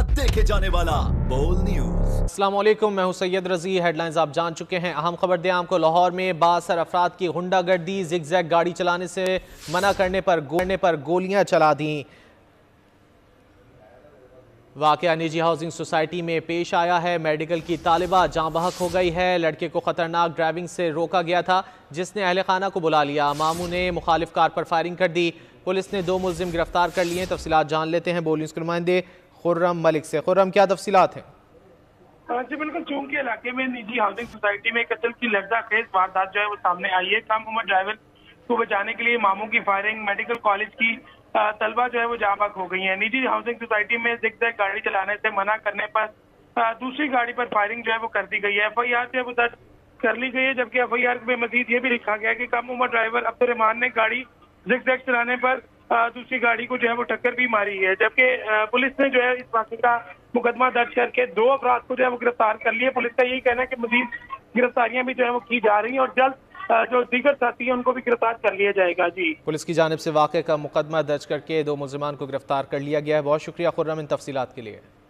देखे जाने वाला बोल न्यूज। अस्सलाम वालेकुम, मैं हूं सैयद रजी। हेडलाइंस आप जान चुके हैं। अहम खबर दें आपको, लाहौर में बासर अफराद की गुंडागर्दी, जिगजैग गाड़ी चलाने से मना करने पर गोलियां चला दी। वाकया निजी हाउसिंग सोसाइटी में पेश आया है। मेडिकल की तालिबा जाँ बहक हो गई है। लड़के को खतरनाक ड्राइविंग से रोका गया था, जिसने अहले खाना को बुला लिया। मामू ने मुखालिफ कार पर फायरिंग कर दी। पुलिस ने 2 मुलजिम गिरफ्तार कर लिए। तफसीलात जान लेते हैं बोल न्यूज़ के नुमाइंदे खुर्रम मलिक से। खुर्रम, क्या तफसीलात हैं? जी बिल्कुल, चूंकि इलाके में निजी हाउसिंग सोसाइटी में कत्ल की लर्ज़ाखेज वारदात जो है वो सामने आई है। कम उम्र ड्राइवर को बचाने के लिए मामू की फायरिंग, मेडिकल कॉलेज की तलबा जो है वो जाँ बहक हो गई है। निजी हाउसिंग सोसाइटी में जिगजैग गाड़ी चलाने से मना करने पर दूसरी गाड़ी पर फायरिंग जो है वो कर दी गई है। FIR जो है वो दर्ज कर ली गई है, जबकि FIR में मजीद ये भी लिखा गया कि कम उम्र ड्राइवर अब्दुर्रहमान ने गाड़ी जिगजैग चलाने पर दूसरी गाड़ी को जो है वो टक्कर भी मारी है। जबकि पुलिस ने जो है इस वाक़े का मुकदमा दर्ज करके 2 अफराद को जो है वो गिरफ्तार कर लिए। पुलिस का यही कहना है कि मजीद गिरफ्तारियां भी जो है वो की जा रही हैं और जल्द जो दीगर साथी हैं उनको भी गिरफ्तार कर लिया जाएगा। जी, पुलिस की जानिब से वाक़े का मुकदमा दर्ज करके 2 मुलजिमान को गिरफ्तार कर लिया गया है। बहुत शुक्रिया खुर्रम इन तफसीलात के लिए।